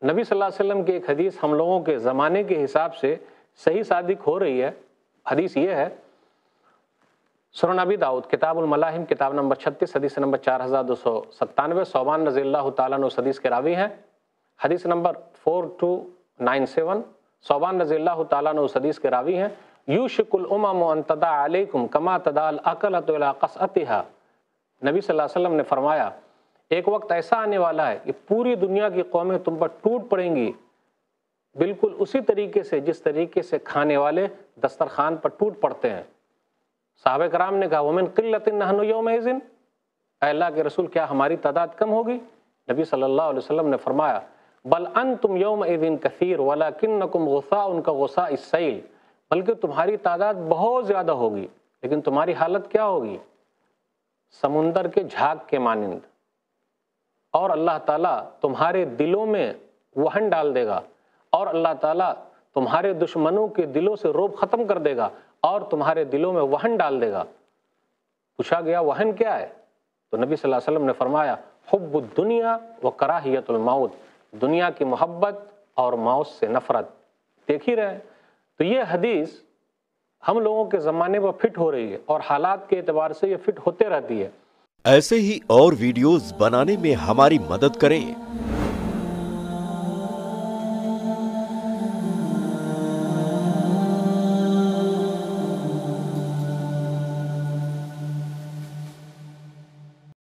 نبی صلی اللہ علیہ وسلم کی ایک حدیث ہم لوگوں کے زمانے کے حساب سے صحیح صادق ہو رہی ہے. حدیث یہ ہے، سنن ابی داؤد کتاب الملاحم کتاب نمبر 36 حدیث نمبر 4297، ثوبان رضی اللہ تعالیٰ عنہ اس حدیث کے راوی ہیں. حدیث نمبر 4297، ثوبان رضی اللہ تعالیٰ عنہ اس حدیث کے راوی ہیں. یوشک الامم ان تداع علیکم کما تداع الاکلۃ الی قصعتها. نبی صلی اللہ علیہ وسلم نے فرمایا ایک وقت ایسا آنے والا ہے کہ پوری دنیا کی قومیں تم پر ٹوٹ پڑیں گی بالکل اسی طریقے سے جس طریقے سے کھانے والے دسترخوان پر ٹوٹ پڑتے ہیں. صحابہ کرام نے کہا ومن قلۃ نحن یومئذ، اے اللہ کے رسول کیا ہماری تعداد کم ہوگی؟ نبی صلی اللہ علیہ وسلم نے فرمایا بل انتم یومئذ کثیر ولکنکم غثاء کغثاء السیل، بلکہ تمہاری تعداد بہت زیادہ ہوگی لیکن تمہاری حالت کیا ہوگی؟ سمندر کے جھاگ کے مانند. اور اللہ تعالیٰ تمہارے دلوں میں وہن ڈال دے گا، اور اللہ تعالیٰ تمہارے دشمنوں کے دلوں سے روب ختم کر دے گا اور تمہارے دلوں میں وہن ڈال دے گا. پوچھا گیا وہن کیا ہے؟ تو نبی صلی اللہ علیہ وسلم نے فرمایا حب الدنیا و کراہیت الموت، دنیا کی محبت اور موت سے نفرت. دیکھ ہی رہے. تو یہ حدیث ہم لوگوں کے زمانے پر فٹ ہو رہی ہے اور حالات کے اعتبار سے یہ فٹ ہوتے رہتی ہے. ایسے ہی اور ویڈیوز بنانے میں ہماری مدد کریں.